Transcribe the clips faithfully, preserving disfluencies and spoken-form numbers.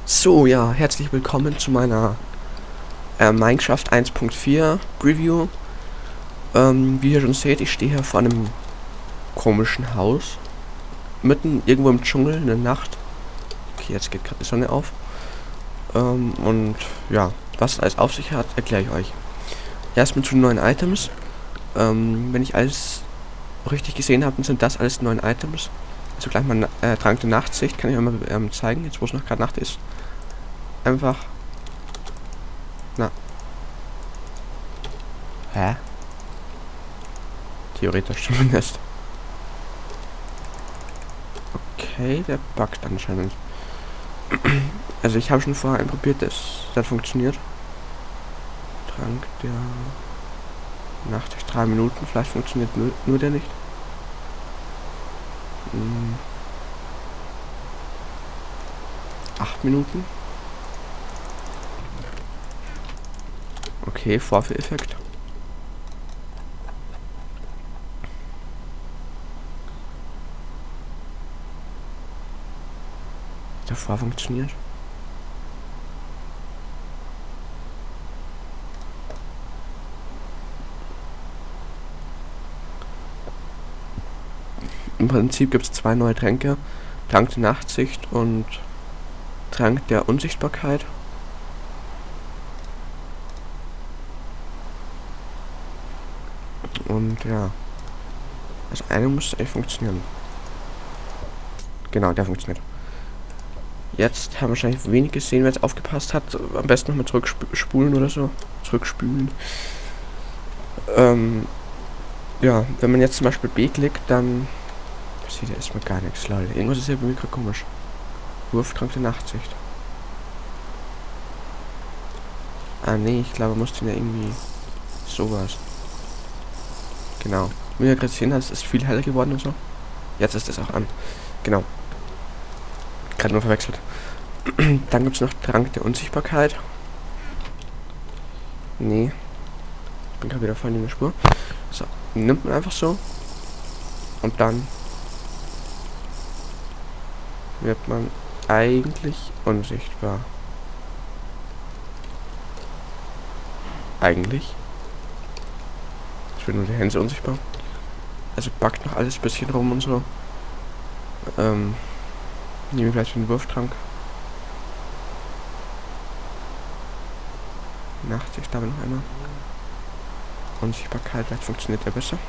So, ja, herzlich willkommen zu meiner äh, Minecraft eins Punkt vier Review. Ähm, wie ihr schon seht, ich stehe hier vor einem komischen Haus. Mitten irgendwo im Dschungel in der Nacht. Okay, jetzt geht gerade die Sonne auf. Ähm, und ja, was es alles auf sich hat, erkläre ich euch. Erstmal zu den neuen Items. Ähm, wenn ich alles richtig gesehen habe, dann sind das alles neuen Items. Also gleich mal äh, Trank der Nachtsicht, kann ich euch mal ähm, zeigen, jetzt wo es noch gerade Nacht ist. Einfach. Na. Hä? Theoretisch zumindest. Okay, der buggt anscheinend. Also ich habe schon vorher einen probiert, das hat funktioniert. Trank der Nachtsicht drei Minuten, vielleicht funktioniert nur, nur der nicht. Hm. acht Minuten. Okay, Vorführeffekt. Davor funktioniert. Im Prinzip gibt es zwei neue Tränke. Trank der Nachtsicht und Trank der Unsichtbarkeit. Und ja. Also eine muss eigentlich funktionieren. Genau, der funktioniert. Jetzt haben wahrscheinlich wenig gesehen, wer jetzt aufgepasst hat. Am besten nochmal zurückspulen oder so. Zurückspülen. Ähm, ja, wenn man jetzt zum Beispiel B klickt, dann sieht er erstmal gar nichts, Leute. Irgendwas ist ja bei mir gerade komisch. Wurftrank der Nachtsicht. Ah nee, ich glaube, man muss den ja irgendwie sowas. Genau. Wie ihr gerade sehen habt, es ist viel heller geworden und so. Jetzt ist es auch an. Genau. Gerade nur verwechselt. Dann gibt es noch Trank der Unsichtbarkeit. Nee. Ich bin gerade wieder voll in der Spur. So, nimmt man einfach so. Und dann wird man eigentlich unsichtbar. Eigentlich. Ich will nur die Hände unsichtbar. Also backt noch alles ein bisschen rum und so. Ähm. Nehmen wir vielleicht den Wurftrank. Nachtsicht aber noch einmal. Unsichtbarkeit, vielleicht funktioniert der besser.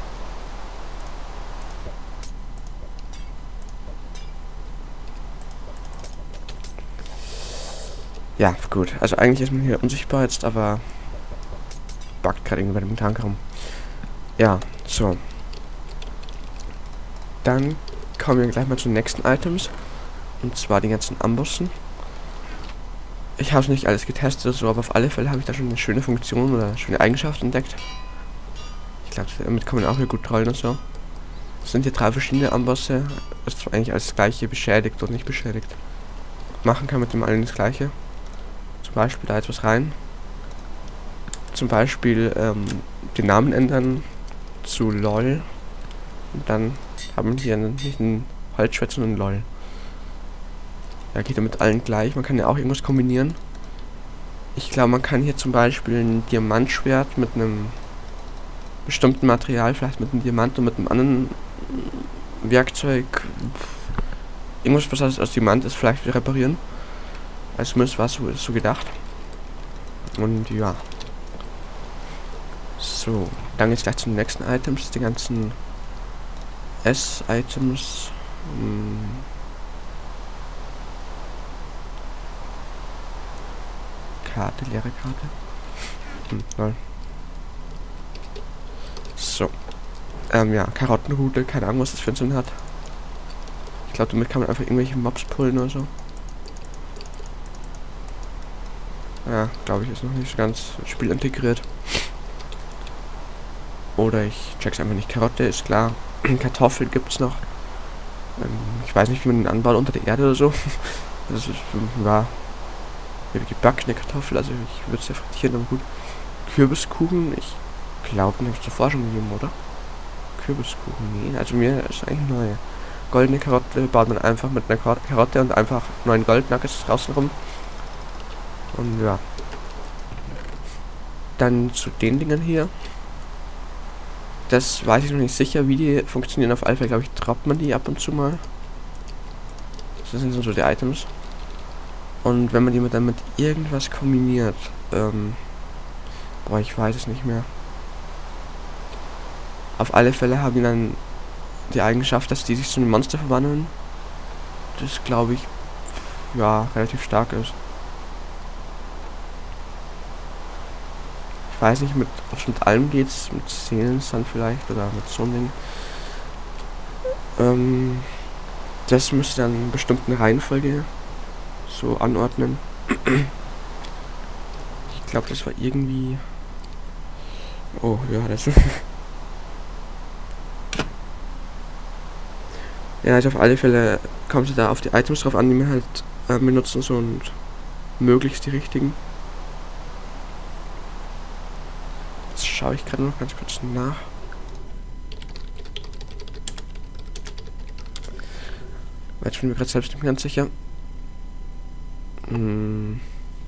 Ja, gut. Also eigentlich ist man hier unsichtbar jetzt, aber buggt gerade irgendwie bei dem Tank rum. Ja, so. Dann kommen wir gleich mal zu den nächsten Items. Und zwar die ganzen Ambossen. Ich habe es nicht alles getestet, so, aber auf alle Fälle habe ich da schon eine schöne Funktion oder eine schöne Eigenschaft entdeckt. Ich glaube, damit kann man auch hier gut trollen und so. Es sind hier drei verschiedene Ambosse. Das ist eigentlich alles das gleiche, beschädigt oder nicht beschädigt. Machen kann mit dem allen das gleiche. Zum Beispiel da etwas rein. Zum Beispiel ähm, den Namen ändern zu LOL. Und dann haben wir hier nicht ein Holzschwert, sondern ein LOL. Ja, geht ja mit allen gleich. Man kann ja auch irgendwas kombinieren. Ich glaube, man kann hier zum Beispiel ein Diamantschwert mit einem bestimmten Material, vielleicht mit einem Diamant und mit einem anderen Werkzeug, irgendwas, was aus Diamant ist, vielleicht reparieren. Also zumindest war es so, so gedacht. Und ja. So, dann geht's gleich zu den nächsten Items, die ganzen S-Items. Hm. Karte, leere Karte. Hm, lol. So. Ähm, ja, Karottenrute, keine Ahnung, was das für einen Sinn hat. Ich glaube, damit kann man einfach irgendwelche Mobs pullen oder so. Ja, glaube ich, ist noch nicht so ganz ins Spiel integriert. Oder ich check's einfach nicht. Karotte ist klar. Kartoffel gibt's noch. Ähm, ich weiß nicht, wie man den anbaut unter der Erde oder so. Das ist, ja, gebackene Kartoffel, also ich würde es ja frittieren, aber gut. Kürbiskuchen, ich glaube, den habe ich zuvor schon gegeben, oder? Kürbiskuchen, nee, also mir ist eigentlich neu. Goldene Karotte baut man einfach mit einer Karotte und einfach neun Goldnuggets draußen rum. Und ja. Dann zu den Dingern hier. Das weiß ich noch nicht sicher, wie die funktionieren. Auf alle Fälle, glaube ich, droppt man die ab und zu mal. Das sind so die Items. Und wenn man die mit dann mit irgendwas kombiniert, ähm, boah, ich weiß es nicht mehr. Auf alle Fälle haben die dann die Eigenschaft, dass die sich zu einem Monster verwandeln. Das glaube ich, ja, relativ stark ist. Ich weiß nicht, mit, ob es mit allem geht's, mit Seelensand vielleicht oder mit so einem Ding. Ähm, das müsste dann in einer bestimmten Reihenfolge so anordnen. Ich glaube, das war irgendwie... Oh, ja, das... Ja, also auf alle Fälle kommt es da auf die Items drauf an, die man halt äh, benutzen so und möglichst die richtigen. Das schaue ich gerade noch ganz kurz nach. Weil ich bin mir gerade selbst nicht ganz sicher. Hm.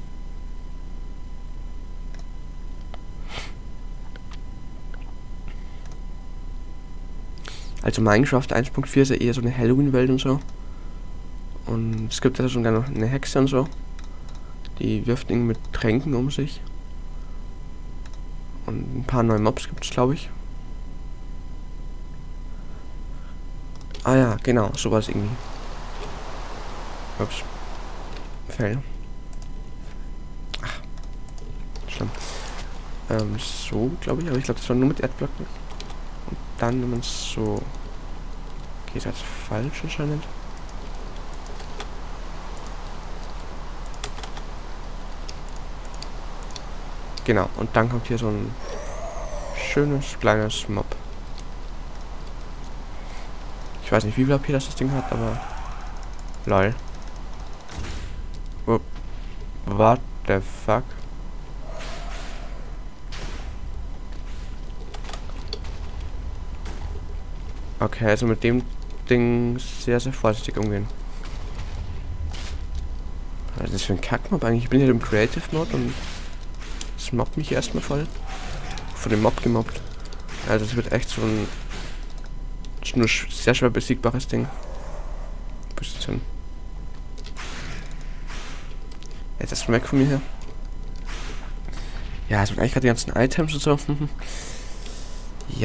Also Minecraft eins Punkt vier ist ja eher so eine Halloween-Welt und so. Und es gibt ja sogar noch eine Hexe und so. Die wirft irgendwie mit Tränken um sich. Und ein paar neue Mobs gibt es, glaube ich. Ah ja, genau, sowas irgendwie. Ups. Fail. Ach. Schlimm. Ähm, so, glaube ich. Aber ich glaube, das war nur mit Erdblöcken. Und dann, wenn man es so... Okay, ist das falsch anscheinend. Genau, und dann kommt hier so ein schönes, kleines Mob. Ich weiß nicht, wie viel A P das, das Ding hat, aber... Lol. Oh. What the fuck? Okay, also mit dem Ding sehr, sehr vorsichtig umgehen. Was ist das für ein Kackmob eigentlich? Ich bin hier im Creative Mode und es mobbt mich erstmal voll. Von dem Mob gemobbt. Also es wird echt so ein nur sehr schwer besiegbares Ding. Position. Jetzt ist weg von mir her. Ja, es sind eigentlich gerade die ganzen Items und so. Ja.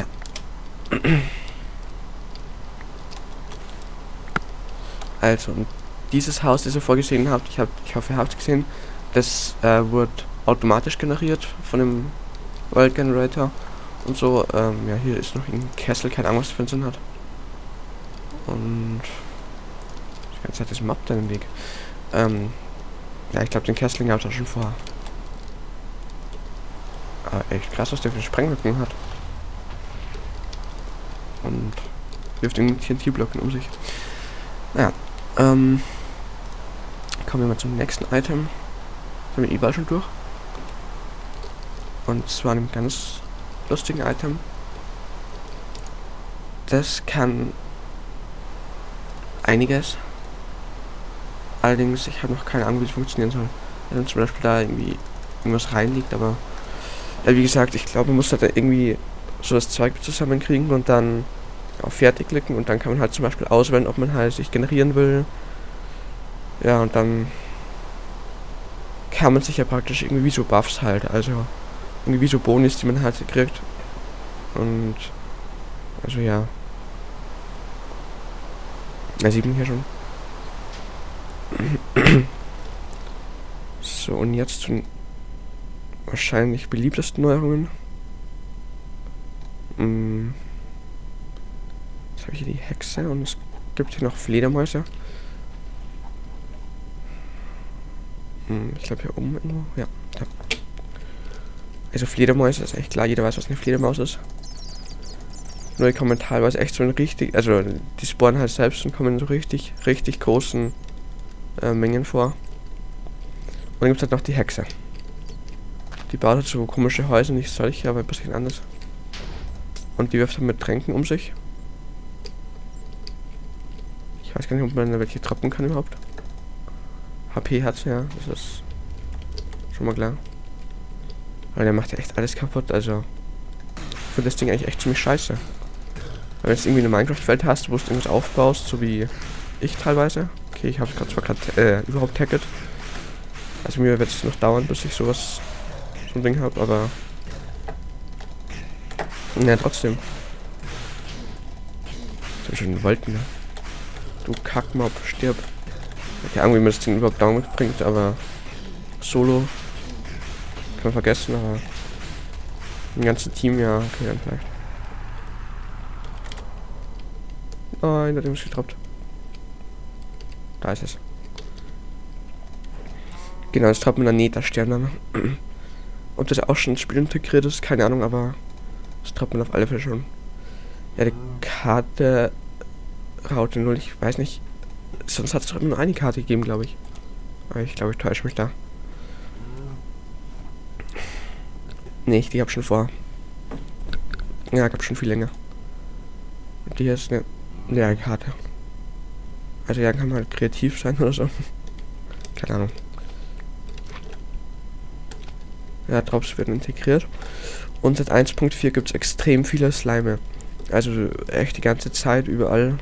Also, und dieses Haus, das ihr vorgesehen habt, ich, hab, ich hoffe, ihr habt es gesehen, das äh, wird automatisch generiert von dem World Generator und so. Ähm, ja, hier ist noch ein Kessel, keine Ahnung, was das für einen Sinn hat. Und die ganze Zeit ist ein Mob da im Weg. Ähm, ja, ich glaube, den Kessel gab es auch schon vorher. Aber echt krass, was der für Sprengwirkung hat. Und wirft irgendwie T N T-Blöcken um sich. Naja, ähm, kommen wir mal zum nächsten Item. Sind wir überall schon durch. Und zwar einem ganz lustigen Item. Das kann einiges. Allerdings, ich habe noch keine Ahnung, wie es funktionieren soll. Wenn zum Beispiel da irgendwie irgendwas reinliegt, aber ja, wie gesagt, ich glaube, man muss halt da irgendwie so das Zeug zusammenkriegen und dann auf Fertig klicken und dann kann man halt zum Beispiel auswählen, ob man halt sich generieren will. Ja, und dann kann man sich ja praktisch irgendwie wie so Buffs halt, also irgendwie wie so Bonis, die man halt kriegt. Und also ja. Da sieht man hier schon. So, und jetzt zu den wahrscheinlich beliebtesten Neuerungen. Hm. Jetzt habe ich hier die Hexe und es gibt hier noch Fledermäuse. Hm, ich glaube hier oben irgendwo. Ja, da. Also Fledermäuse ist echt klar, jeder weiß, was eine Fledermaus ist. Nur die kommen teilweise echt so ein richtig, also die spawnen halt selbst und kommen in so richtig, richtig großen äh, Mengen vor. Und dann gibt es halt noch die Hexe. Die baut halt so komische Häuser, nicht solche, aber ein bisschen anders. Und die wirft dann mit Tränken um sich. Ich weiß gar nicht, ob man da welche droppen kann überhaupt. H P hat ja, das ist Schon mal klar. Weil der macht ja echt alles kaputt, also. Ich finde das Ding eigentlich echt ziemlich scheiße. Weil wenn du jetzt irgendwie eine Minecraft-Welt hast, wo du irgendwas aufbaust, so wie ich teilweise. Okay, ich habe gerade zwar gerade äh, überhaupt hacket. Also mir wird es noch dauern, bis ich sowas, so ein Ding habe, aber. Ja, trotzdem. Das hab ich schon Wolken, ne? Du Kackmob, stirb. Okay, irgendwie, wie man das Ding überhaupt down bringt, aber. Solo. Kann man vergessen, aber. Ein ganzes Team, ja, okay, dann vielleicht. Nein, da hat irgendwas getroppt. Da ist es. Genau, das troppt mit einer Nether-Stern dann. Ob das auch schon ins Spiel integriert ist, keine Ahnung, aber das troppt man auf alle Fälle schon. Ja, die Karte Raute null, ich weiß nicht. Sonst hat es doch nur eine Karte gegeben, glaube ich. Aber ich glaube, ich täusche mich da. Nee, die hab schon vor. Ja, gab schon viel länger. Und die hier ist eine leere Karte. Also ja, kann man halt kreativ sein oder so. Keine Ahnung. Ja, Drops werden integriert. Und seit eins Punkt vier gibt es extrem viele Slime. Also echt die ganze Zeit, überall.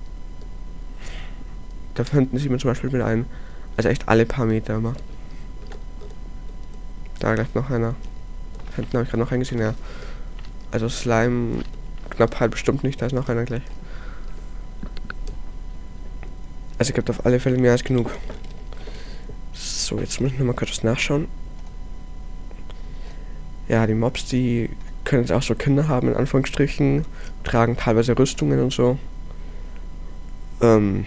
Da finden sie mir zum Beispiel mit ein. Also echt alle paar Meter immer. Da gleich noch einer. Hinten habe ich gerade noch einen gesehen, ja. Also Slime knapp halb bestimmt nicht, da ist noch einer gleich. Also es gibt auf alle Fälle mehr als genug. So, jetzt muss ich nochmal kurz nachschauen. Ja, die Mobs, die können jetzt auch so Kinder haben, in Anführungsstrichen. Tragen teilweise Rüstungen und so. Ähm.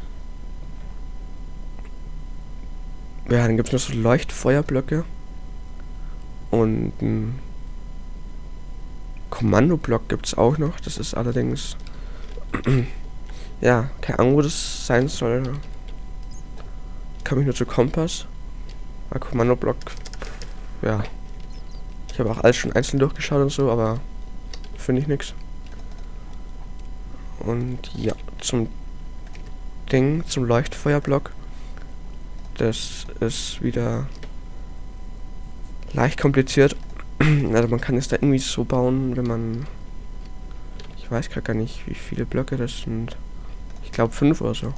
Ja, dann gibt es noch so Leuchtfeuerblöcke. Und ein Kommandoblock gibt es auch noch. Das ist allerdings... ja, keine Ahnung, wo das sein soll. Kam ich nur zu Kompass. Bei Kommandoblock... Ja. Ich habe auch alles schon einzeln durchgeschaut und so, aber... finde ich nichts. Und ja, zum Ding, zum Leuchtfeuerblock. Das ist wieder leicht kompliziert. Also man kann es da irgendwie so bauen, wenn man... Ich weiß gerade gar nicht, wie viele Blöcke das sind. Ich glaube fünf oder so.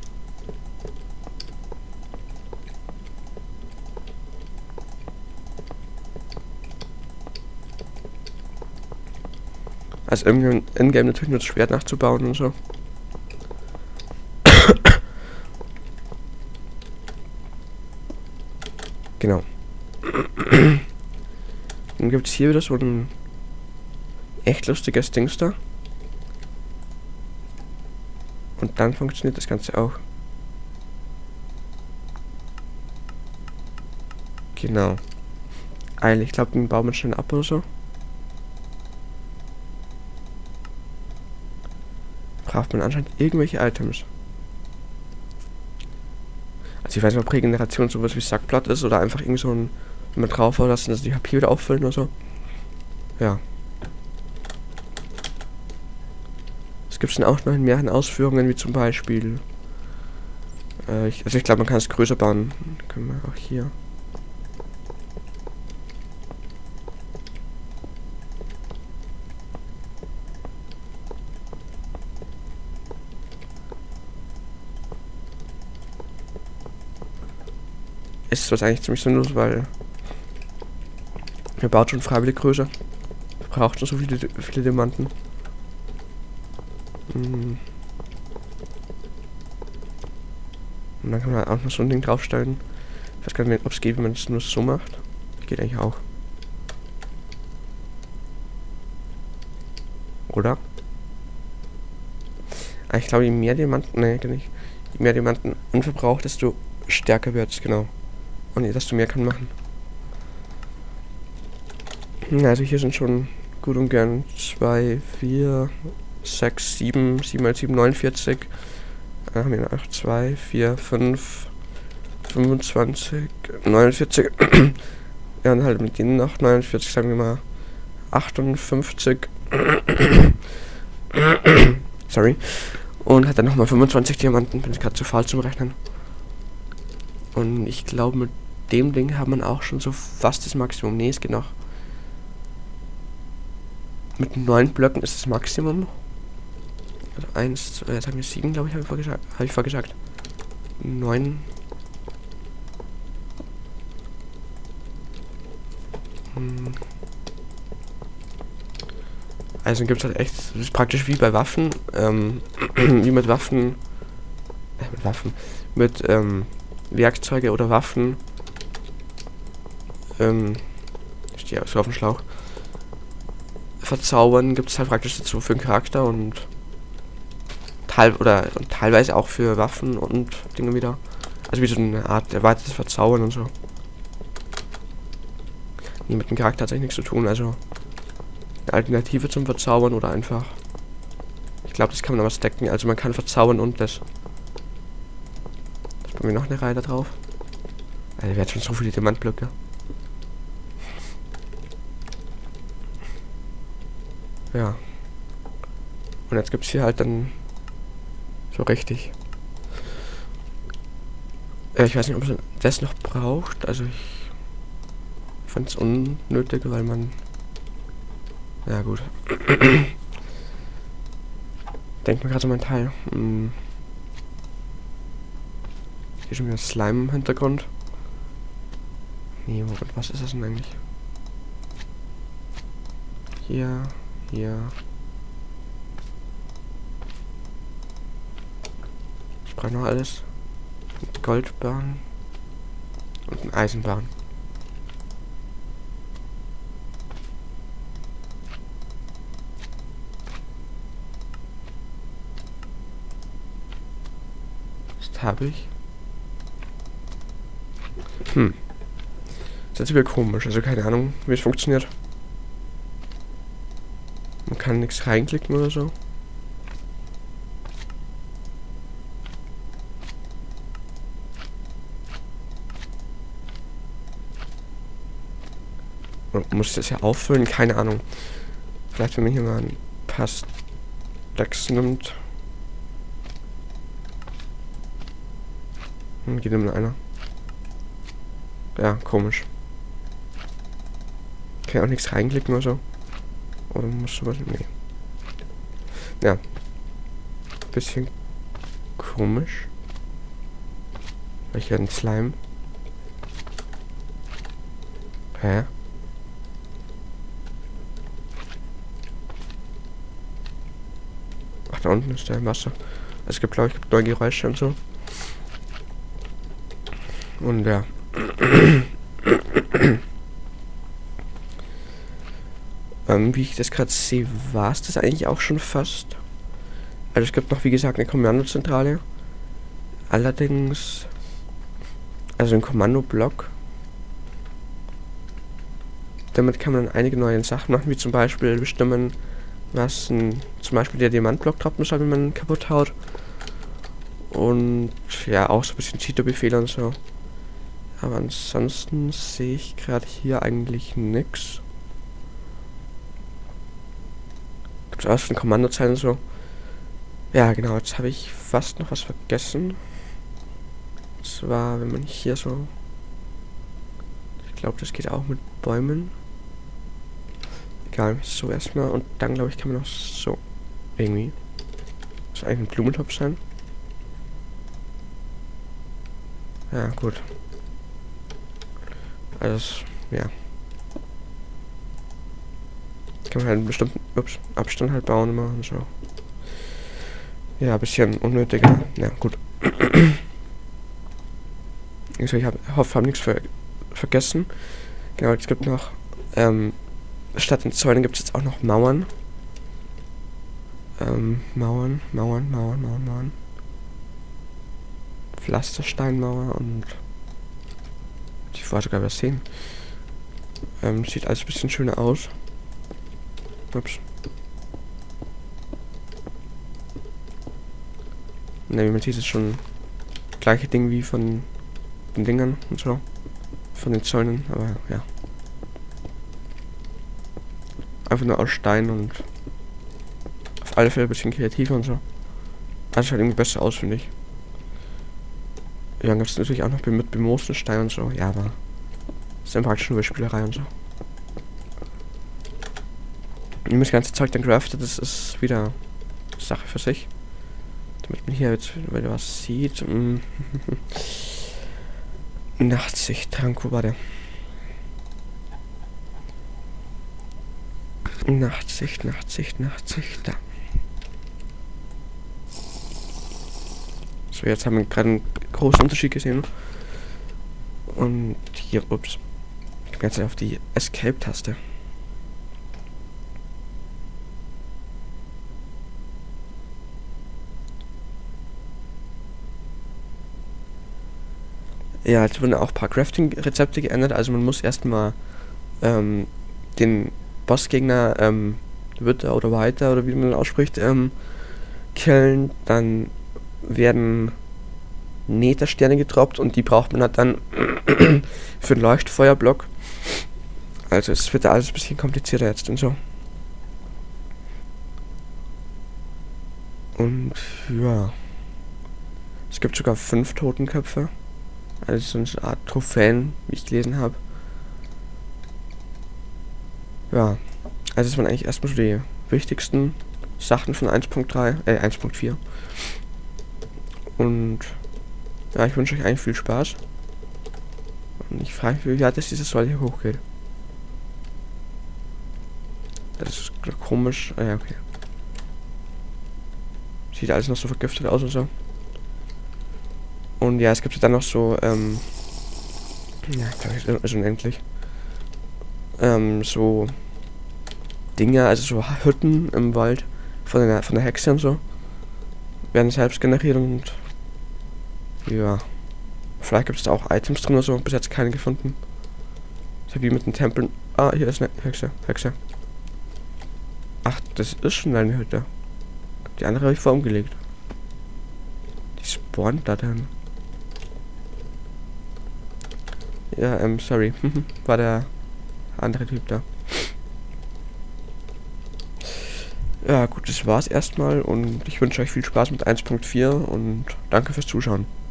Also irgendwie in-game natürlich nur das Schwert nachzubauen und so. Genau. Dann gibt es hier wieder so ein echt lustiges Dings da. Und dann funktioniert das Ganze auch. Genau. Eil, ich glaube, den bauen wir schon ab oder so. Braucht man anscheinend irgendwelche Items. Also ich weiß nicht, ob Regeneration sowas wie Sackblatt ist oder einfach irgendwie so ein, wenn man drauf haut, lassen, dass die H P wieder auffüllen oder so. Ja. Es gibt dann auch noch in mehreren Ausführungen, wie zum Beispiel. Äh, ich, also ich glaube, man kann es größer bauen. Können wir auch hier. Ist das eigentlich ziemlich sinnlos, weil er baut schon freiwillig größer. Braucht schon so viele, viele Diamanten. Hm. Und dann kann man auch noch so ein Ding draufstellen. Ich weiß gar nicht, ob es geht, wenn man es nur so macht. Geht eigentlich auch. Oder? Ah, ich glaube, je mehr Diamanten, ne, gar nicht. Je mehr Diamanten unverbraucht, desto stärker wird es, genau. Und desto mehr kann machen. Also hier sind schon gut und gern zwei, vier, sechs, sieben, sieben mal sieben, neunundvierzig. Dann haben wir noch zwei, vier, fünf, fünfundzwanzig, neunundvierzig. Ja, und halt mit denen noch neunundvierzig, sagen wir mal achtundfünfzig. Sorry. Und hat dann nochmal fünfundzwanzig Diamanten, bin ich gerade zu faul zum Rechnen. Und ich glaube, mit dem Ding hat man auch schon so fast das Maximum. Ne, es geht noch. Mit neun Blöcken ist das Maximum. Also eins, äh, jetzt haben wir sieben, glaube ich, habe ich vorgesagt. Habe ich vorgesagt. neun. Hm. Also gibt es halt echt, das ist praktisch wie bei Waffen, ähm, wie mit Waffen, äh, mit Waffen, mit, ähm, Werkzeuge oder Waffen, ähm, ich stehe so auf dem Schlauch, verzaubern gibt es halt praktisch dazu für den Charakter und teil oder und teilweise auch für Waffen und Dinge wieder. Also wie so eine Art erweitertes Verzaubern und so. Nee, mit dem Charakter hat es eigentlich nichts zu tun, also eine Alternative zum Verzaubern oder einfach. Ich glaube, das kann man aber stacken. Also man kann verzaubern und das. Das bei mir noch eine Reihe da drauf. Also wir hat schon so viele Diamantblöcke. Ja. Und jetzt gibt es hier halt dann so richtig. Äh, ich weiß nicht, ob man das noch braucht. Also ich fand es unnötig, weil man. Ja gut. Denkt mir gerade so mein Teil. Hm. Hier schon wieder Slime im Hintergrund. Nee, Moment, was ist das denn eigentlich? Hier, hier. Ich brauche noch alles. Eine Goldbahn. Und eine Eisenbahn. Das habe ich. Hm. Das ist jetzt wieder komisch. Also keine Ahnung, wie es funktioniert. Man kann nichts reinklicken oder so. Und muss ich das ja auffüllen? Keine Ahnung. Vielleicht, wenn man hier mal ein paar Stacks nimmt. Hm, geht immer einer. Ja, komisch. Kann auch nichts reinklicken oder so. Oder muss sowas. Nee. Ja. Bisschen komisch. Weil ich hier einen Slime. Hä? Ach, da unten ist der Wasser. Es gibt, glaube ich, gibt neue Geräusche und so. Und ja. ähm, wie ich das gerade sehe, war es das eigentlich auch schon fast. Also es gibt noch, wie gesagt, eine Kommandozentrale. Allerdings, also ein Kommandoblock. Damit kann man einige neue Sachen machen, wie zum Beispiel bestimmen, was ein, zum Beispiel der Diamantblock droppen soll, wenn man ihn kaputt haut. Und ja, auch so ein bisschen Cheater-Befehle und so. Aber ansonsten sehe ich gerade hier eigentlich nichts. Gibt es auch schon Kommandozeilen und so. Ja, genau, jetzt habe ich fast noch was vergessen. Und zwar, wenn man hier so. Ich glaube, das geht auch mit Bäumen. Egal, so erstmal. Und dann, glaube ich, kann man noch so. Irgendwie. Das soll eigentlich ein Blumentopf sein. Ja, gut. Also, ja. Kann man halt einen bestimmten ups, Abstand halt bauen immer und so. Ja, ein bisschen unnötiger. Ja, gut. Ich hoffe, ich habe nichts ver vergessen. Genau, es gibt noch, ähm, statt den Zäunen gibt es jetzt auch noch Mauern. Ähm, Mauern, Mauern, Mauern, Mauern, Mauern. Pflastersteinmauer und ich wollte sogar was sehen. Ähm, sieht alles ein bisschen schöner aus. Ups. Ne, wie man sieht, ist schon gleiche Ding wie von den Dingern und so. Von den Zäunen, aber ja. Einfach nur aus Stein und auf alle Fälle ein bisschen kreativer und so. Also schaut irgendwie besser aus, finde ich. Ja, dann gibt es natürlich auch noch mit bemoosten Stein und so. Ja, aber das ist dann praktisch nur Spielerei und so. Wie man das ganze Zeug dann craftet, das ist wieder Sache für sich. Damit man hier jetzt wieder was sieht. Nachtsicht, Tranko, warte. Nachtsicht, Nachtsicht, Nachtsicht, da. So, jetzt haben wir gerade einen großen Unterschied gesehen. Und hier, ups. Ich gehe jetzt auf die Escape-Taste. Ja, jetzt wurden auch ein paar Crafting-Rezepte geändert. Also man muss erstmal ähm, den Bossgegner, ähm, Witter oder Weiter oder wie man den ausspricht, ähm, killen. Dann werden Nethersterne gedroppt und die braucht man halt dann für den Leuchtfeuerblock. Also es wird da alles ein bisschen komplizierter jetzt und so. Und ja. Es gibt sogar fünf Totenköpfe. Also so eine Art Trophäen, wie ich gelesen habe. Ja. Also das waren eigentlich erstmal so die wichtigsten Sachen von eins Punkt drei, äh eins Punkt vier. Und ja, ich wünsche euch eigentlich viel Spaß. Und ich frage mich, wie weit das dieses Soll hier hochgeht. Das ist komisch. Ah ja, okay. Sieht alles noch so vergiftet aus und so. Und ja, es gibt dann noch so, ähm, ja, ich glaube, ist unendlich. Ähm, so Dinge, also so Hütten im Wald von der, von der Hexe und so. Werden selbst generiert und ja. Vielleicht gibt es da auch Items drin oder so. Bis jetzt keine gefunden. So wie mit den Tempeln. Ah, hier ist eine Hexe. Hexe. Ach, das ist schon eine Hütte. Die andere habe ich vorher umgelegt. Die spawnt da dann. Ja, ähm, sorry. War der andere Typ da. Ja, gut, das war's erstmal und ich wünsche euch viel Spaß mit eins Punkt vier und danke fürs Zuschauen.